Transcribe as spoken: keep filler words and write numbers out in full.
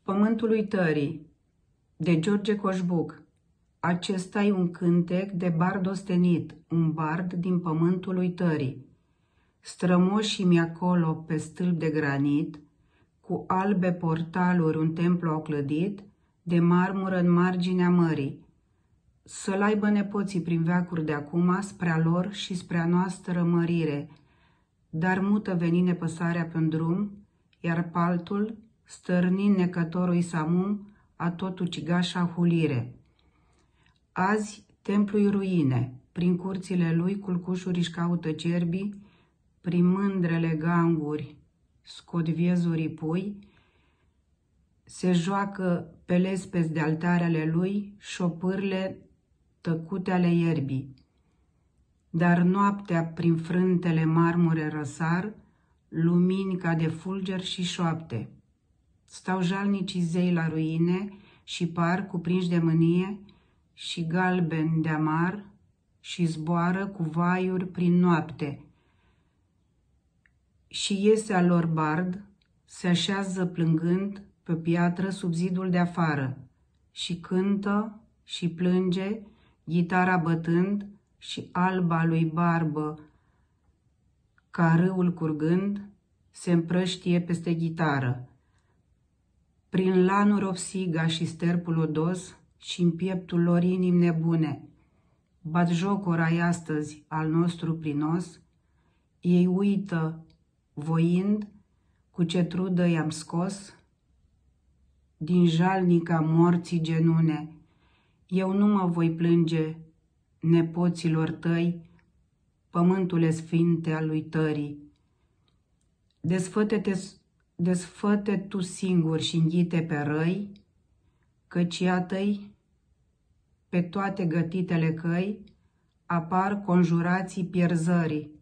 Pământului tării, de George Coșbuc. Acesta-i un cântec de bard ostenit, un bard din pământul lui tării. Strămoșii-mi acolo pe stâlp de granit, cu albe portaluri un templu au clădit, de marmură în marginea mării. Să-l aibă nepoții prin veacuri de acum, spre-a lor și spre-a noastră mărire. Dar mută veni nepăsarea pe-n drum, iar paltul, stârnind necătorul samum, a tot ucigașa hulire. Azi templul-i ruine, prin curțile lui culcușuri își caută cerbii, prin mândrele ganguri scot viezurii pui, se joacă pe lespezi de altare ale lui șopârle tăcute ale ierbii. Dar noaptea prin frântele marmure răsar, lumini ca de fulger și șoapte. Stau jalnicii zei la ruine și par cuprinși de mânie și galbeni de amar și zboară cu vaiuri prin noapte. Și iese al lor bard, se așează plângând pe piatră sub zidul de afară și cântă și plânge, ghitara bătând și alba lui barbă, ca râul curgând, se împrăștie peste ghitară. Prin lanuri opsiga și sterpul odos și în pieptul lor inimi nebune, batjocora-i astăzi al nostru prinos, ei uită, voind, cu ce trudă i-am scos, din jalnica morții genune. Eu nu mă voi plânge nepoților tăi, pământule sfinte al lui tării. Desfăte-te, desfăte tu singur și înghite pe răi, căci iată-i, pe toate gătitele căi, apar conjurații pierzării.